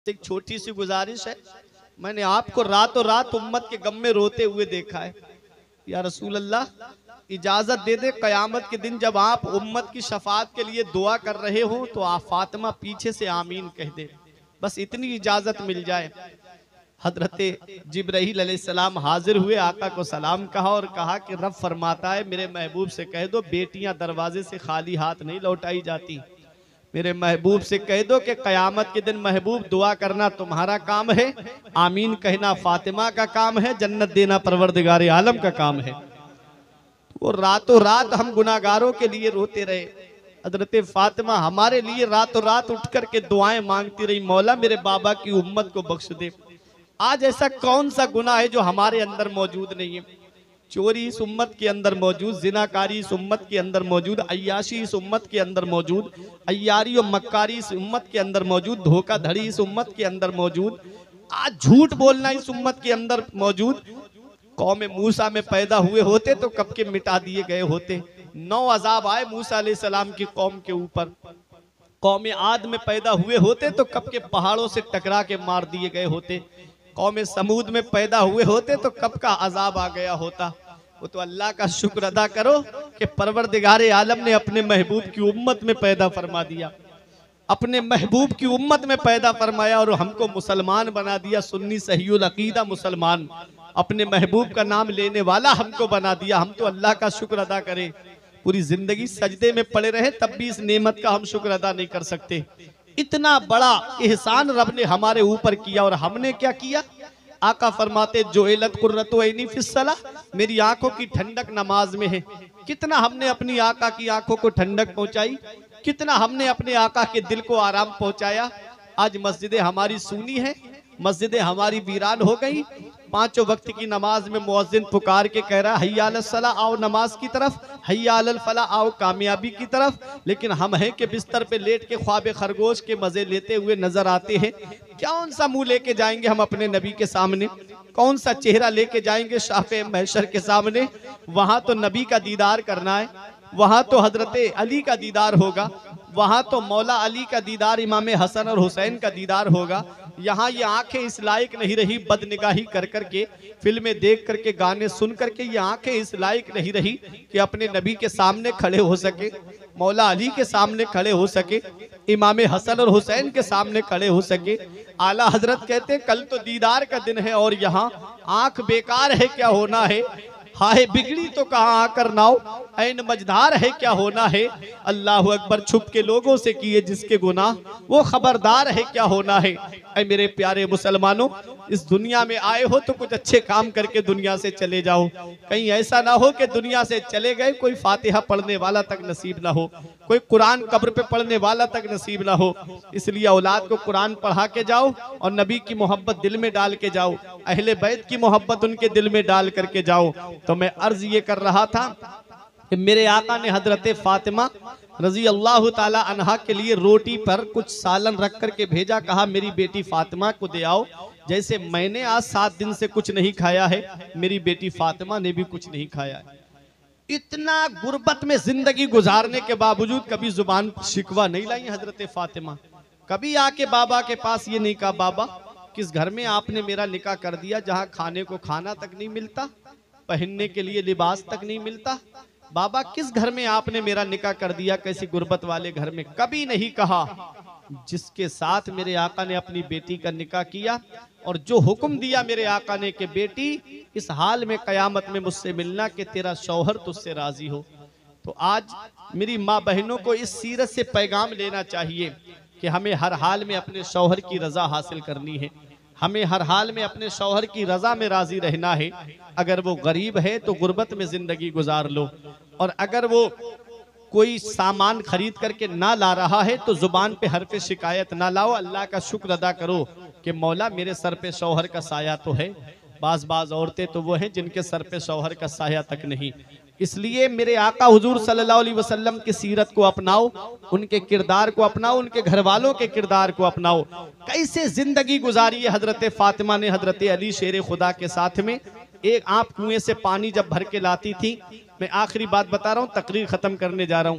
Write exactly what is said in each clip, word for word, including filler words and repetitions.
एक छोटी सी गुजारिश है, मैंने आपको रातों रात उम्मत के गम में रोते हुए देखा है। या रसूल अल्लाह, इजाजत दे दे कयामत के दिन जब आप उम्मत की शफात के लिए दुआ कर रहे हो तो आप फातिमा पीछे से आमीन कह दे, बस इतनी इजाजत मिल जाए। हजरत जिब्राइल अलैहिस्सलाम हाजिर हुए, आका को सलाम कहा और कहा कि रब फरमाता है मेरे महबूब से कह दो बेटियां दरवाजे से खाली हाथ नहीं लौटाई जाती। मेरे महबूब से कह दो कि कयामत के दिन महबूब दुआ करना तुम्हारा काम है, आमीन कहना फातिमा का काम है, जन्नत देना परवरदिगार आलम का काम है। वो रातों रात हम गुनाहगारों के लिए रोते रहे। हजरत फातिमा हमारे लिए रातों रात उठ करके दुआएं मांगती रही, मौला मेरे बाबा की उम्मत को बख्श दे। आज ऐसा कौन सा गुनाह है जो हमारे अंदर मौजूद नहीं है? चोरी इस उम्मत के अंदर मौजूद, जिनाकारी इस उम्मत के अंदर मौजूद, अय्याशी इस उम्मत के अंदर मौजूद, अय्यारी और मक्कारी इस उम्मत के अंदर मौजूद, धोखाधड़ी इस उम्मत के अंदर मौजूद, आज झूठ बोलना इस उम्मत के अंदर मौजूद। कौम मूसा में पैदा हुए होते तो कब के मिटा दिए गए होते। नौ अजाब आए मूसा अलैहिस्सलाम की कौम के ऊपर। कौम आद में पैदा हुए होते तो कब के पहाड़ों से टकरा के मार दिए गए होते। कौम समूद में पैदा हुए होते तो कब का अजाब आ गया होता। वो तो अल्लाह का शुक्र अदा करो कि परवरदिगार आलम ने अपने महबूब की उम्मत में पैदा फरमा दिया, अपने महबूब की उम्मत में पैदा फरमाया और हमको मुसलमान बना दिया, सुन्नी सहीउल अकीदा मुसलमान, अपने महबूब का नाम लेने वाला हमको बना दिया। हम तो अल्लाह का शुक्र अदा करें। पूरी जिंदगी सजदे में पड़े रहे तब भी इस नेमत का हम शुक्र अदा नहीं कर सकते। इतना बड़ा एहसान रब ने हमारे ऊपर किया और हमने क्या किया? आका फरमाते जो एलत कुर्रतु ऐनी फिस्सला, मेरी आंखों की ठंडक नमाज में है। कितना हमने अपनी आका की आंखों को ठंडक पहुंचाई, कितना हमने अपने आका के दिल को आराम पहुंचाया। आज मस्जिदें हमारी सूनी है, मस्जिदें हमारी वीरान हो गई। पांचों वक्त की नमाज में मुअज्जिन पुकार के कह रहा है हय्या अलस सला, आओ नमाज की तरफ, हय्या अलल फला, आओ कामयाबी की तरफ। लेकिन हम हैं कि बिस्तर पे लेट के ख्वाब खरगोश के मजे लेते हुए नजर आते हैं। कौन सा मुंह लेके जाएंगे हम अपने नबी के सामने? कौन सा चेहरा लेके जाएंगे शाफ़े महशर के सामने? वहां तो नबी का दीदार करना है, वहां तो हजरत अली का दीदार होगा, वहां तो मौला अली का दीदार, इमाम हसन और हुसैन का दीदार होगा। यहाँ ये आंखें इस लायक नहीं रही बदनिगाही कर करके, फिल्में देख करके, गाने सुन करके, ये आंखें इस लायक नहीं रही कि अपने नबी के सामने खड़े हो सके, मौला अली के सामने खड़े हो सके, इमाम हसन और हुसैन के सामने खड़े हो सके। आला हजरत कहते कल तो दीदार का दिन है और यहाँ आंख बेकार है क्या होना है। हाय बिगड़ी तो कहाँ आकर नाव, ऐन मझधार है क्या होना है। अल्लाह अकबर, छुप के लोगों से किए जिसके गुनाह, वो खबरदार है क्या होना है। ऐ मेरे प्यारे मुसलमानों, इस दुनिया में आए हो तो कुछ अच्छे काम करके दुनिया से चले जाओ। कहीं ऐसा ना हो कि दुनिया से चले गए कोई फातिहा पढ़ने वाला तक नसीब ना हो, कोई कुरान कब्र पे पढ़ने वाला तक नसीब ना हो। इसलिए औलाद को कुरान पढ़ा के जाओ और नबी की मोहब्बत दिल में डाल के जाओ, अहले बैत की मोहब्बत उनके दिल में डाल करके जाओ। तो मैं अर्ज ये कर रहा था कि मेरे आका ने हजरत फातिमा रजी अल्लाह ताला अन्हा के लिए रोटी पर कुछ सालन रख करके भेजा, कहा मेरी बेटी फातिमा को दे आओ। जैसे मैंने आज सात दिन से कुछ नहीं खाया है, मेरी बेटी फातिमा ने भी कुछ नहीं खाया है। इतना गुर्बत में जिंदगी गुजारने के बावजूद कभी जुबान पर शिकवा नहीं लाई हजरत फातिमा। कभी आके बाबा के पास ये नहीं कहा बाबा किस घर में आपने मेरा निकाह कर दिया जहाँ खाने को खाना तक नहीं मिलता, पहनने के लिए लिबास तक नहीं मिलता। बाबा किस घर में आपने मेरा निकाह कर दिया, कैसी गुर्बत वाले घर में? कभी नहीं कहा। जिसके साथ मेरे आका ने अपनी बेटी का निकाह किया और जो हुक्म दिया मेरे आका ने कि बेटी इस हाल में कयामत में मुझसे मिलना कि तेरा शौहर तुझसे राजी हो। तो आज मेरी माँ बहनों को इस सीरत से पैगाम लेना चाहिए कि हमें हर हाल में अपने शौहर की रजा हासिल करनी है, हमें हर हाल में अपने शौहर की रजा में राजी रहना है। अगर वो गरीब है तो गुर्बत में जिंदगी गुजार लो, और अगर वो कोई सामान खरीद करके ना ला रहा है तो जुबान पे हर पे शिकायत ना लाओ, अल्लाह का शुक्र अदा करो कि मौला मेरे सर पे शौहर का साया तो है। बाज बाज औरतें तो वो हैं जिनके सर पे शौहर का साया तक नहीं। इसलिए मेरे आका हुजूर सल्लल्लाहु अलैहि वसल्लम की सीरत को अपनाओ, उनके किरदार को अपनाओ, उनके घर वालों के किरदार को अपनाओ। कैसे जिंदगी गुजारी है हजरत फातिमा ने हजरत अली शेर खुदा के साथ में। एक आप कुएं से पानी जब भर के लाती थी, मैं आखिरी बात बता रहा हूँ, तकरीर खत्म करने जा रहा हूँ।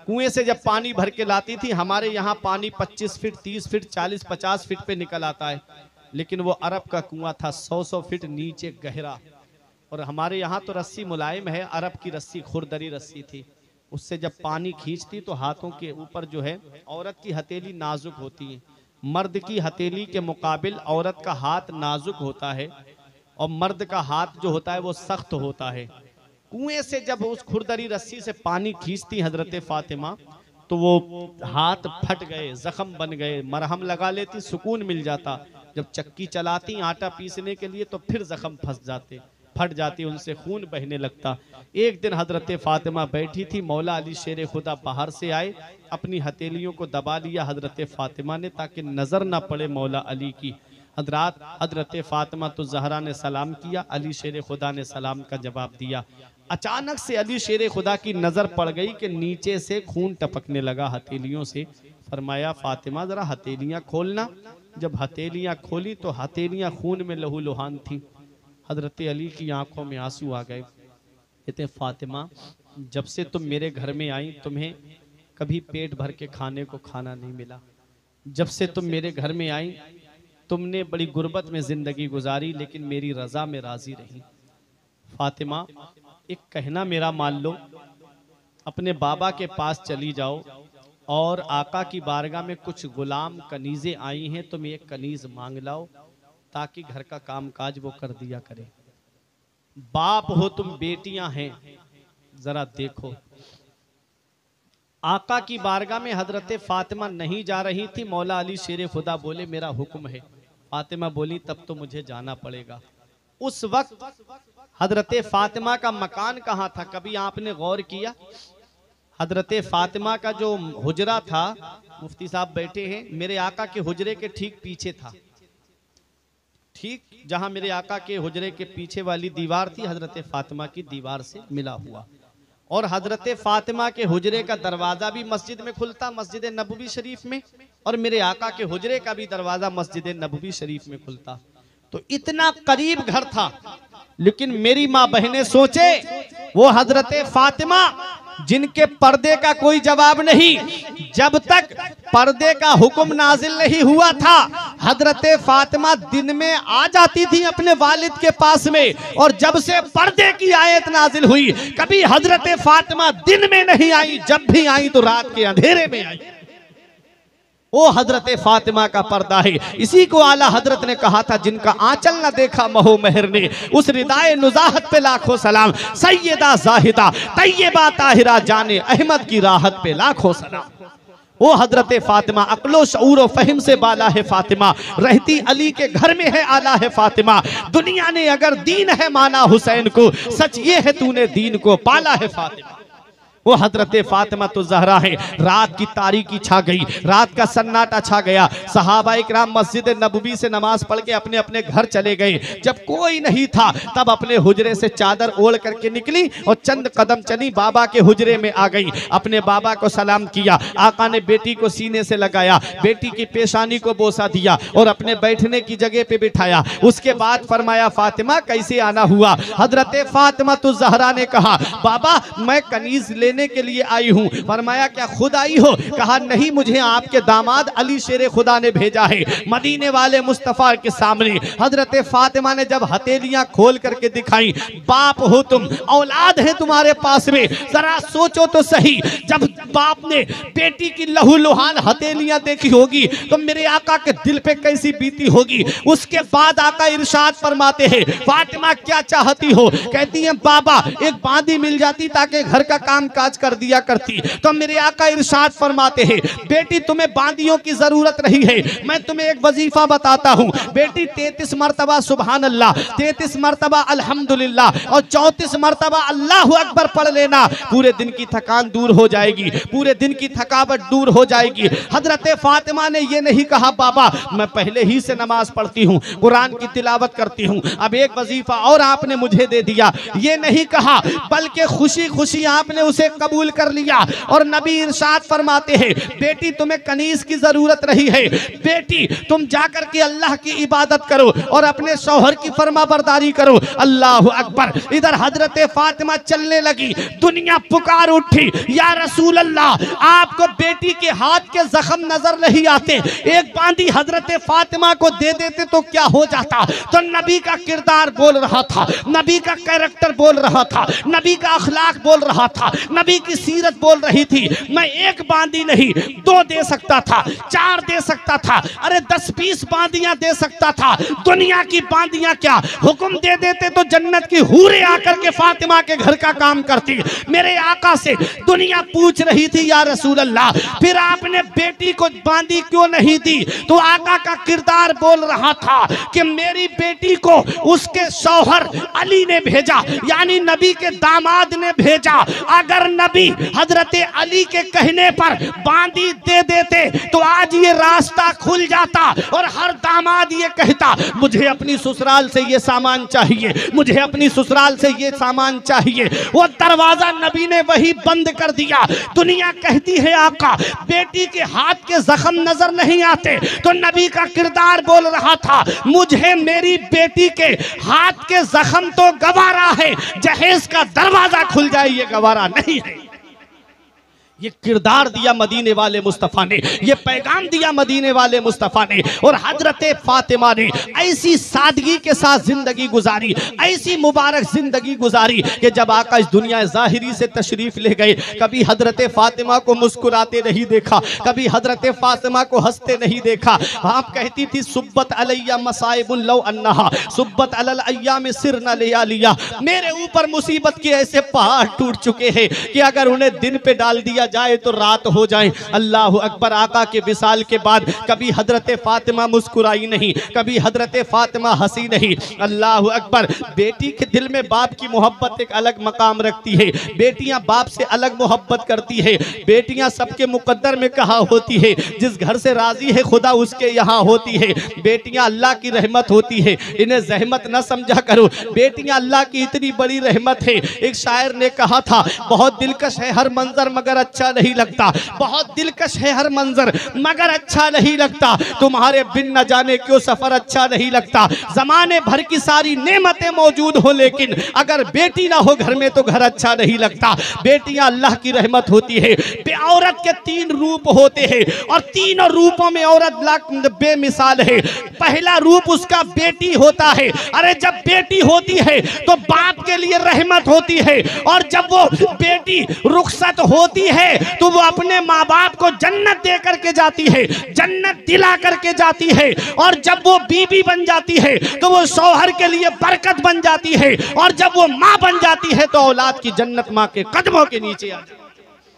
कुएं से जब पानी भर के लाती थी, हमारे यहाँ पानी पच्चीस फीट तीस फीट चालीस पचास फीट पे निकल आता है, लेकिन वो अरब का कुआं था सौ सौ फीट नीचे गहरा। और हमारे यहाँ तो रस्सी मुलायम है, अरब की रस्सी खुरदरी रस्सी थी, उससे जब पानी खींचती तो हाथों के ऊपर जो है, औरत की हथेली नाजुक होती है, मर्द की हथेली के मुकाबिल औरत का हाथ नाजुक होता है और मर्द का हाथ जो होता है वो सख्त होता है। कुएं से जब उस खुरदरी रस्सी से पानी खींचती हजरत फातिमा तो वो हाथ फट गए, जख्म बन गए, मरहम लगा लेती, सुकून मिल जाता। जब चक्की चलाती आटा पीसने के लिए तो फिर जख्म फंस जाते, फट जाती, उनसे खून बहने लगता। एक दिन हजरत फातिमा बैठी थी, मौला अली शेर खुदा बाहर से आए, अपनी हथेलियों को दबा लिया हजरत फातिमा ने ताकि नजर ना पड़े मौला अली की। हजरात हजरत फातिमा तो जहरा ने सलाम किया, अली शेर खुदा ने सलाम का जवाब दिया। अचानक से अली शेर खुदा की नजर पड़ गई कि नीचे से खून टपकने लगा हथेलियों से। फरमाया फातिमा जरा हथेलियां खोलना। जब हथेलियां खोली तो हथेलियां खून में लहू लुहान थी। हजरत अली की आंखों में आंसू आ गए। कहते फातिमा जब से तुम मेरे घर में आई तुम्हें कभी पेट भर के खाने को खाना नहीं मिला। जब से तुम मेरे घर में आई तुमने बड़ी गुर्बत में जिंदगी गुजारी, लेकिन मेरी रजा में राजी रही। फातिमा एक कहना मेरा मान लो, अपने बाबा के पास चली जाओ और आका की बारगाह में कुछ गुलाम कनीज़ें आई हैं, तुम एक कनीज मांग लाओ ताकि घर का कामकाज वो कर दिया करे। बाप हो तुम, बेटियां हैं, जरा देखो। आका की बारगाह में हजरत फातिमा नहीं जा रही थी। मौला अली शेर खुदा बोले मेरा हुक्म है। फातिमा बोली तब तो मुझे जाना पड़ेगा। उस वक्त हजरत फातिमा का मकान कहाँ था, कभी आपने गौर किया? हजरत फातिमा का जो हुजरा था, मुफ्ती साहब बैठे हैं, मेरे आका के हुजरे के ठीक पीछे था। ठीक जहां मेरे आका के हुजरे के पीछे वाली दीवार थी, हजरत फातिमा की दीवार से मिला हुआ। और हजरत फातिमा के हुजरे का दरवाजा भी मस्जिद में खुलता, मस्जिद नबवी शरीफ में, और मेरे आका के हुजरे का भी दरवाजा मस्जिद नबवी शरीफ में खुलता। तो इतना करीब घर था। लेकिन मेरी माँ बहनें सोचे, वो हजरत फातिमा जिनके पर्दे का कोई जवाब नहीं, जब तक पर्दे का हुक्म नाजिल नहीं हुआ था हजरत फातिमा दिन में आ जाती थी अपने वालिद के पास में, और जब से पर्दे की आयत नाजिल हुई कभी हजरत फातिमा दिन में नहीं आई, जब भी आई तो रात के अंधेरे में आई। वो हजरत फातिमा का पर्दा है। इसी को आला हजरत ने कहा था, जिनका आंचल न देखा महो मेहर ने, उस रिदाए नुजाहत पे लाखों सलाम। सैयदा जाहिदा तैयबा ताहिरा जाने अहमद की राहत पे लाखों सलाम। वो हजरत फातिमा अक्लो शऊर व फहिम से बाला है फातिमा, रहती अली के घर में है आला है फातिमा। दुनिया ने अगर दीन है माना हुसैन को, सच ये है तूने दीन को पाला है फातिमा। वो हजरत फातिमा तो जहरा है। रात की तारीकी छा गई, रात का सन्नाटा छा गया। सहाबा इकराम मस्जिद नबवी से नमाज पढ़ के अपने अपने घर चले गए। जब कोई नहीं था तब अपने हुजरे से चादर ओढ़ करके निकली और चंद कदम चली, बाबा के हुजरे में आ गई। अपने बाबा को सलाम किया, आका ने बेटी को सीने से लगाया, बेटी की पेशानी को बोसा दिया और अपने बैठने की जगह पे बिठाया। उसके बाद फरमाया फातिमा कैसे आना हुआ? हजरत फातिमा तो जहरा ने कहा बाबा मैं कनीज लेने के लिए आई हूँ। फरमाया क्या खुद आई हो? कहा नहीं, मुझे आपके दामाद अली शेर खुदा ने भेजा है। मदीने वाले मुस्तफा के सामने हजरत फातिमा ने जब हथेलियां खोल करके दिखाई, बाप हो तुम, औलाद है तुम्हारे पास में, जरा सोचो तो सही। जब बाप ने बेटी की लहू लुहान हथेलियां देखी होगी तो मेरे आका के दिल पे कैसी बीती होगी। उसके बाद आका इरशाद फरमाते हैं फातिमा क्या चाहती हो? कहती है बाबा एक बांदी मिल जाती ताकि घर का काम काज कर दिया करती। तो मेरे आका इरशाद फरमाते हैं बेटी तुम्हें बांदियों की जरूरत नहीं है, मैं तुम्हें एक वजीफा बताता हूँ। बेटी तैतीस मरतबा सुभान अल्लाह, तैतीस मरतबा अल्हम्दुलिल्लाह और चौंतीस मरतबा अल्लाहु अकबर पढ़ लेना, पूरे दिन की थकान दूर हो जाएगी, पूरे दिन की थकावट दूर हो जाएगी। हजरत फातिमा ने यह नहीं कहा बाबा मैं पहले ही से नमाज पढ़ती हूँ, कुरान की तिलावत करती हूँ, अब एक वजीफा और आपने मुझे दे दिया, ये नहीं कहा, बल्कि खुशी खुशी आपने उसे उसे कबूल कर लिया। और नबी इरशाद फरमाते हैं, बेटी तुम्हें कनीज की जरूरत नहीं है, बेटी तुम जाकर के अल्लाह की इबादत करो और अपने शौहर की फरमाबरदारी करो। अल्लाह अकबर। इधर हजरत फातिमा चलने लगी, दुनिया पुकार उठी, या रसूल अल्लाह, आपको बेटी के हाथ के जख्म नजर नहीं आते, एक बांदी हजरत फातिमा को दे देते तो क्या हो जाता। तो नबी का किरदार बोल रहा था, नबी का कैरेक्टर बोल रहा था, नबी का अखलाक बोल रहा था, नबी की सीरत बोल रही थी। मैं एक बांदी नहीं, दो दे सकता था, चार दे सकता था, अरे दस बीस बांदियां दे सकता था। दुनिया की बांदियां क्या, हुक्म दे देते तो जन्नत की हूरें आकर के फातिमा के घर का काम करती। मेरे आका से दुनिया पूछ रही थी, या रसूल अल्लाह, फिर आपने बेटी को बांदी क्यों नहीं दी। तो आका का किरदार बोल रहा था कि मेरी बेटी को उसके शौहर अली ने भेजा, यानी नबी के दामाद ने भेजा। अगर नबी हजरत अली के कहने पर बांदी दे देते तो आज ये रास्ता खुल जाता और हर दामाद ये कहता, मुझे अपनी ससुराल से ये सामान चाहिए, मुझे अपनी ससुराल से ये सामान चाहिए। वो दरवाजा नबी ने वही बंद कर दिया। दुनिया कहती है आका बेटी के हाथ के जख्म नजर नहीं आते, तो नबी का किरदार बोल रहा था, मुझे मेरी बेटी के हाथ के जख्म तो गवारा है, जहेज का दरवाजा खुल जाए ये गवारा नहीं है। ये किरदार दिया मदीने वाले मुस्तफ़ा ने, ये पैगाम दिया मदीने वाले मुस्तफ़ा ने। और हजरत फातिमा ने ऐसी सादगी के साथ जिंदगी गुजारी, ऐसी मुबारक जिंदगी गुजारी कि जब आका इस दुनिया ज़ाहिरी से तशरीफ ले गए, कभी हजरत फातिमा को मुस्कुराते नहीं देखा, कभी हजरत फातिमा को हंसते नहीं देखा। आप कहती थी, सुब्बत अलैया मसाइबुन लौ अन्नहा सुब्बत अलल अय्याम सिरना लिया, मेरे ऊपर मुसीबत के ऐसे पहाड़ टूट चुके हैं कि अगर उन्हें दिन पे डाल दिया जाए तो रात हो जाए। अल्लाह अकबर। आका के विसाल के बाद कभी हजरत फातिमा मुस्कुराई नहीं, कभी हजरत फातिमा हंसी नहीं। अल्लाह अकबर। बेटी के दिल में बाप की मोहब्बत एक अलग मकाम रखती है, बेटियां बाप से अलग मोहब्बत करती है। बेटियां सबके मुकद्दर में कहा होती है, जिस घर से राजी है खुदा उसके यहाँ होती है। बेटियां अल्लाह की रहमत होती है, इन्हें जहमत न समझा करो। बेटियां अल्लाह की इतनी बड़ी रहमत है। एक शायर ने कहा था, बहुत दिलकश है हर मंजर मगर अच्छा नहीं लगता, बहुत दिलकश है हर मंजर मगर अच्छा नहीं लगता, तुम्हारे बिन न जाने क्यों सफर अच्छा नहीं लगता। जमाने भर की सारी नेमतें मौजूद हो, लेकिन अगर बेटी ना हो घर में तो घर अच्छा नहीं लगता। बेटियां अल्लाह की रहमत होती है। औरत के तीन रूप होते हैं और तीनों रूपों में औरत बेमिसाल है। पहला रूप उसका बेटी होता है। अरे जब बेटी होती है तो बाप के लिए रहमत होती है, और जब वो बेटी रुखसत होती है तो वो अपने माँ बाप को जन्नत दे करके जाती है, जन्नत दिला करके जाती है। और जब वो बीबी बन जाती है तो वो शौहर के लिए बरकत बन जाती है, और जब वो माँ बन जाती है तो औलाद की जन्नत माँ के कदमों के नीचे आ जाती है।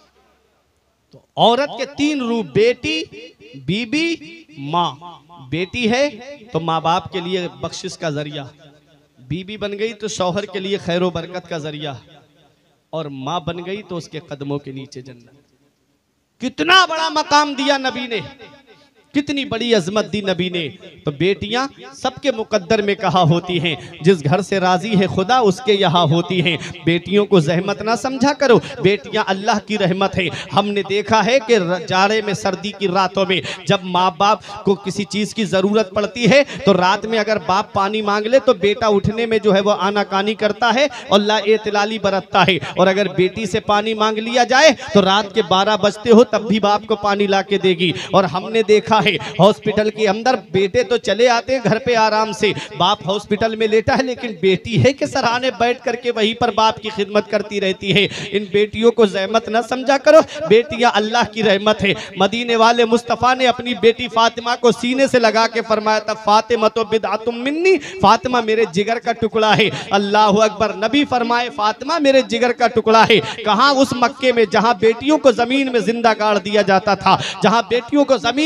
तो औरत के तीन रूप, बेटी, बीबी, माँ। बेटी है तो माँ बाप के लिए बख्शिश का जरिया, बीबी बन गई तो शौहर के लिए खैर बरकत का जरिया, और माँ बन गई तो उसके कदमों के नीचे जन्नत। कितना बड़ा मकाम दिया नबी ने, कितनी बड़ी अजमत दी नबी ने। तो बेटियां सबके मुकद्दर में कहा होती हैं, जिस घर से राजी है खुदा उसके यहाँ होती हैं। बेटियों को जहमत ना समझा करो, बेटियां अल्लाह की रहमत है। हमने देखा है कि जाड़े में, सर्दी की रातों में जब माँ बाप को किसी चीज़ की ज़रूरत पड़ती है तो रात में अगर बाप पानी मांग ले तो बेटा उठने में जो है वो आनाकानी करता है और ला एतलाली बरतता है। और अगर बेटी से पानी मांग लिया जाए तो रात के बारह बजते हो तब भी बाप को पानी ला के देगी। और हमने देखा है हॉस्पिटल के अंदर बेटे तो चले आते हैं घर पे आराम से, बाप हॉस्पिटल में लेटा है, लेकिन बेटी है कि सराहने बैठ करके वहीं पर बाप की खिदमत करती रहती है। इन बेटियों को जहमत न समझा करो, बेटियां अल्लाह की रहमत है। मदीने वाले मुस्तफ़ा ने अपनी बेटी फातिमा को सीने से लगा के फरमाया था, फातिमा तो बिदअतुम मिन्नी, फातिमा मेरे जिगर का टुकड़ा है। अल्लाह अकबर। नबी फरमाए फातिमा मेरे जिगर का टुकड़ा है। कहाँ? उस मक्के में जहाँ बेटियों को जमीन में जिंदा गाड़ दिया जाता था, जहाँ बेटियों को जमीन में जिंदा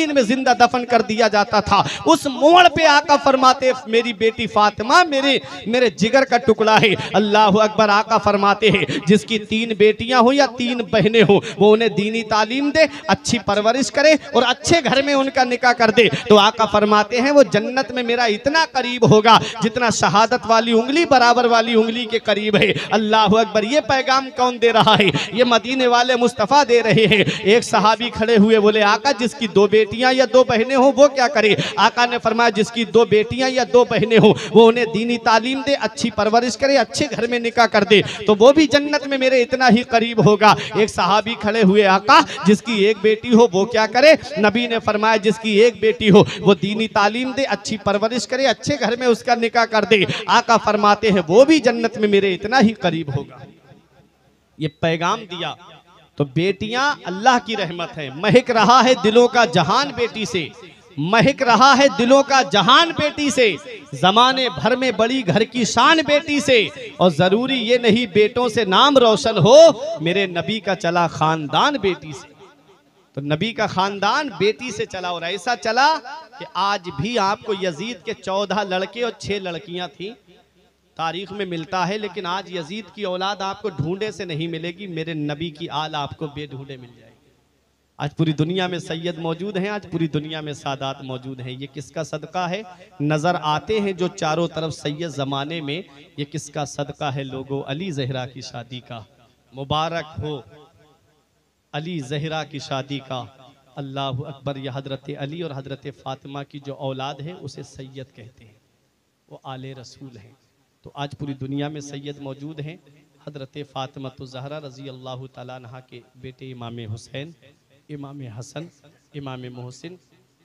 जिंदा दफन कर दिया जाता था। उस मोड़ पे आका फरमाते मेरी बेटी फातिमा मेरे मेरे जिगर का टुकड़ा है। अल्लाह अकबर। आका फरमाते हैं जिसकी तीन बेटियां हो या तीन बहनें हो वो उन्हें दीनी तालीम दे, अच्छी परवरिश करे और अच्छे घर में उनका निकाह कर दे, तो आका फरमाते हैं वो जन्नत में मेरा इतना करीब होगा जितना शहादत वाली उंगली बराबर वाली उंगली के करीब है। अल्लाह अकबर। ये पैगाम कौन दे रहा है? ये मदीने वाले मुस्तफ़ा दे रहे हैं। एक सहाबी खड़े हुए बोले आका जिसकी दो बेटियां या दो बहनें हो वो क्या करे? आका ने फरमाया जिसकी दो बेटियां या दो बहनें हो वो उन्हें दीनी तालीम दे, अच्छी परवरिश करे, अच्छे घर में निकाह कर दे, तो वो भी जन्नत में मेरे इतना ही करीब होगा। एक सहाबी खड़े हुए आका जिसकी एक बेटी हो वो क्या करे? नबी ने फरमाया जिसकी एक बेटी हो वो दीनी तालीम दे, अच्छी परवरिश करे, अच्छे घर में उसका निकाह कर दे। आका फरमाते हैं वो भी जन्नत में मेरे इतना ही करीब होगा। ये पैगाम दिया। तो बेटियां अल्लाह की रहमत है। महक रहा है दिलों का जहान बेटी से, महक रहा है दिलों का जहान बेटी से, जमाने भर में बड़ी घर की शान बेटी से। और जरूरी ये नहीं बेटों से नाम रोशन हो, मेरे नबी का चला खानदान बेटी से। तो नबी का खानदान बेटी से चला और ऐसा चला कि आज भी आपको यजीद के चौदह लड़के और छह लड़कियां थी तारीख में मिलता है, लेकिन आज यजीद की औलाद आपको ढूंढे से नहीं मिलेगी, मेरे नबी की आल आपको बेढूंढे मिल जाएगी। आज पूरी दुनिया में सैयद मौजूद हैं, आज पूरी दुनिया में सादात मौजूद हैं। ये किसका सदका है? नजर आते हैं जो चारों तरफ सैयद जमाने में, ये किसका सदका है लोगों? अली जहरा की शादी का। मुबारक हो अली जहरा की शादी का। अल्लाह अकबर। यह हजरत अली और हजरत फातिमा की जो औलाद है उसे सैयद कहते हैं, वो आले रसूल हैं। तो आज पूरी दुनिया में सैयद मौजूद हैं। हजरत फातिमा तो ज़हरा रज़ी अल्लाह ताला अन्हा के बेटे इमाम हुसैन, इमाम हसन, इमाम मोहसिन,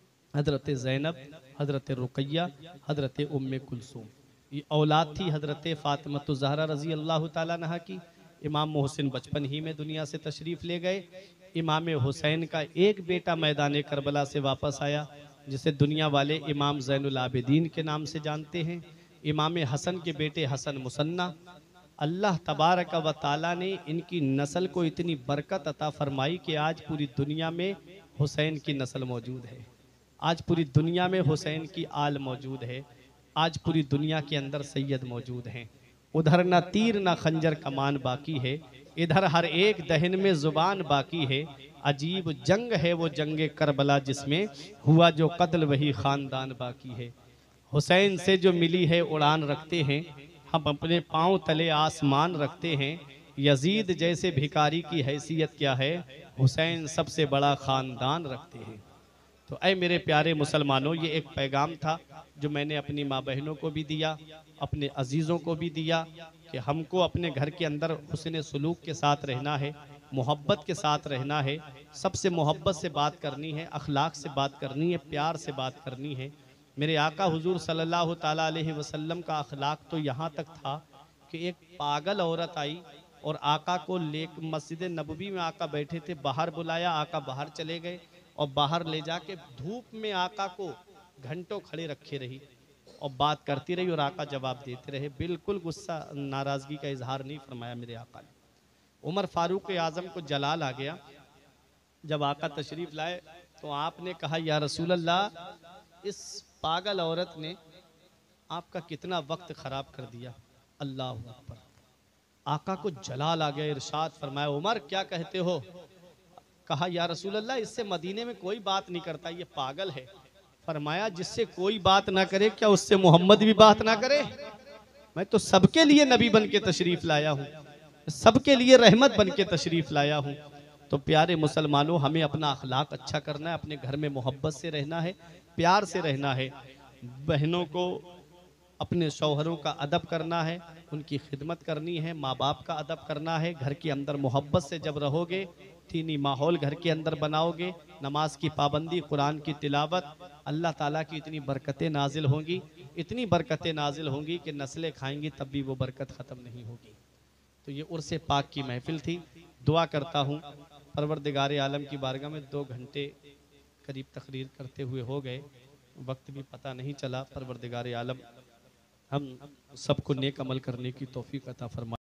हजरत ज़ैनब, हजरत रुक़ैया, हजरत उम्मे कुलसूम, ये औलाद थी हजरत फातिमा तो ज़हरा रज़ी अल्लाह ताला अन्हा की। इमाम मोहसिन बचपन ही में दुनिया से तशरीफ़ ले गए। इमाम हुसैन का एक बेटा मैदान करबला से वापस आया जिसे दुनिया वाले इमाम ज़ैनुल आबिदीन के नाम से जानते हैं। इमाम हसन के बेटे हसन मुसन्ना। अल्लाह तबारक व ताला ने इनकी नस्ल को इतनी बरकत अता फरमाई कि आज पूरी दुनिया में हुसैन की नस्ल मौजूद है, आज पूरी दुनिया में हुसैन की आल मौजूद है, आज पूरी दुनिया के अंदर सैयद मौजूद हैं। उधर ना तीर ना खंजर कमान बाकी है, इधर हर एक दहन में ज़ुबान बाकी है। अजीब जंग है वो जंग करबला जिसमें हुआ जो कत्ल वही ख़ानदान बाकी है। हुसैन से जो मिली है उड़ान रखते हैं, हम अपने पाँव तले आसमान रखते हैं। यजीद जैसे भिखारी की हैसियत क्या है, हुसैन सबसे बड़ा ख़ानदान रखते हैं। तो ऐ मेरे प्यारे मुसलमानों, ये एक पैगाम था जो मैंने अपनी माँ बहनों को भी दिया, अपने अजीज़ों को भी दिया कि हमको अपने घर के अंदर हुस्न सलूक के साथ रहना है, मोहब्बत के साथ रहना है, सबसे मोहब्बत से बात करनी है, अखलाक से बात करनी है, प्यार से बात करनी है। मेरे आका हुजूर सल्लल्लाहु ताला अलैहि वसल्लम का अखलाक तो यहाँ तक था कि एक पागल औरत आई और आका को ले मस्जिद नबवी में आका बैठे थे, बाहर बुलाया, आका बाहर चले गए और बाहर ले जाके धूप में आका को घंटों खड़े रखे रही और बात करती रही और आका जवाब देते रहे। बिल्कुल गुस्सा नाराज़गी का इजहार नहीं फरमाया मेरे आका ने। उमर फारूक आज़म को जलाल आ गया। जब आका तशरीफ़ लाए तो आपने कहा या रसूल अल्लाह, इस पागल औरत ने आपका कितना वक्त ख़राब कर दिया। अल्लाह अकबर। आका को जलाल आ गया, इरशाद फरमाया उमर क्या कहते हो? कहा या रसूल अल्लाह, इससे मदीने में कोई बात नहीं करता, ये पागल है। फरमाया जिससे कोई बात ना करे क्या उससे मोहम्मद भी बात ना करे? मैं तो सबके लिए नबी बन के तशरीफ़ लाया हूँ, सबके लिए रहमत बन के तशरीफ़ लाया हूँ। तो प्यारे मुसलमानों, हमें अपना अखलाक अच्छा करना है, अपने घर में मोहब्बत से रहना है, प्यार से रहना है। बहनों को अपने शौहरों का अदब करना है, उनकी खिदमत करनी है, माँ बाप का अदब करना है। घर के अंदर मोहब्बत से जब रहोगे, दीनी माहौल घर के अंदर बनाओगे, नमाज की पाबंदी, कुरान की तिलावत, अल्लाह ताला की इतनी बरकतें नाजिल होंगी, इतनी बरकतें नाजिल होंगी कि नस्लें खाएंगी तब भी वो बरकत ख़त्म नहीं होगी। तो ये उर्स पाक की महफिल थी। दुआ करता हूँ परवरदिगार आलम की बारगाह में, दो घंटे करीब तकरीर करते हुए हो गए, वक्त भी पता नहीं चला। परवरदिगार आलम हम सबको नेक अमल करने की तौफीक अता फरमाए।